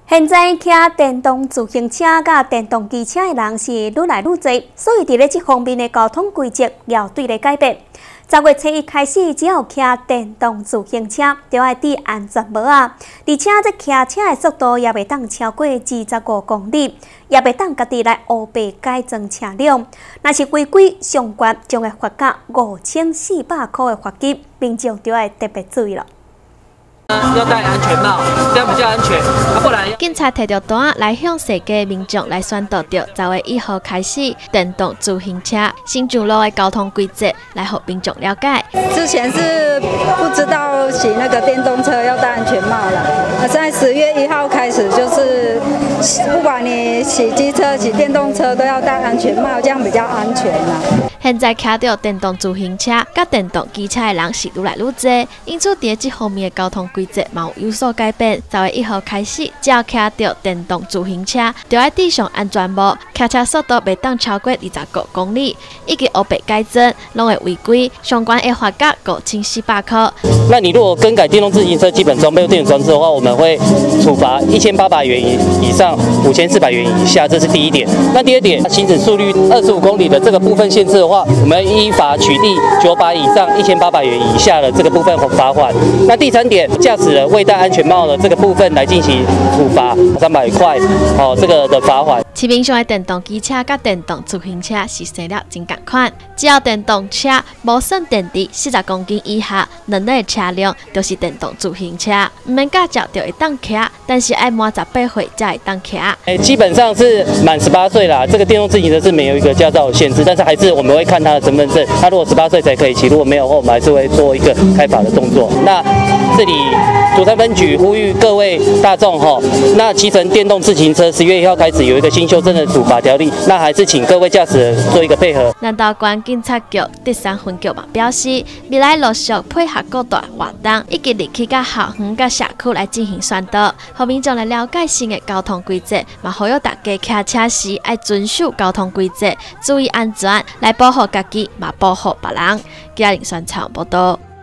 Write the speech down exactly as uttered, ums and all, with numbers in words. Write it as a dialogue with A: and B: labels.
A: 现在骑电动自行车甲电动机车的人是愈来愈多，所以伫咧这方面的交通规则要对咧改变。十月初一开始，只要骑电动自行车，就要戴安全帽啊！而且这骑车的速度也袂当超过二十五公里，也袂当家己来乌白改装车辆。若是违规，上悬将会罚甲五千四百块的罚金，民众就要特别注意了。
B: 要戴安全帽，这样比较安全。啊，不然
C: 警察摕着单来向世界民众来宣导着十月一号开始电动自行车新竹路的交通规则，来让民众了解。
D: 之前是不知道骑那个电动车要戴安全帽了，现在十月一号开始，就是不管你骑机车、骑电动车都要戴安全帽，这样比较安全啦。
C: 现在骑着电动自行车、甲电动机车的人是愈来愈多，因此在这方面的交通规则嘛有有所改变。十月一号开始，只要骑着电动自行车，就要戴上安全帽，骑车速度袂当超过二十五公里，以及乌白改装，拢会违规，相关会罚甲五千四百块。
B: 那你如果更改电动自行车基本装备电子装置的话，我们会处罚一千八百元以以上五千四百元以下，这是第一点。那第二点，行驶速率二十五公里的这个部分限制的话， 我们依法取缔九百以上一千八百元以下的这个部分罚款。那第三点，驾驶人未戴安全帽的这个部分来进行处罚三百块哦，这个的罚款。
C: 市面上的电动机车甲电动自行车是生了真共款，只要电动车无算电池四十公斤以下能力的车辆，就是电动自行车。唔免驾照就会当骑，但是要满十八岁才会当骑。
B: 诶，基本上是满十八岁啦。这个电动自行车是没有一个驾照限制，但是还是我们会看他的身份证。他如果十八岁才可以骑，如果没有的话，我们还是会做一个开罚的动作。那这里竹山分局呼吁各位大众哈，那骑乘电动自行车十月一号开始有一个新修正的处罚条例，那还是请各位驾驶人做一个配合。
C: 南投县警察局第三分局嘛表示，未来陆续配合各大活动，以及入去甲校园、甲社区来进行宣导，让民众来了解新的交通规则，嘛呼吁大家骑车时要遵守交通规则，注意安全，来保护家己，嘛保护别人。嘉玲宣传报道。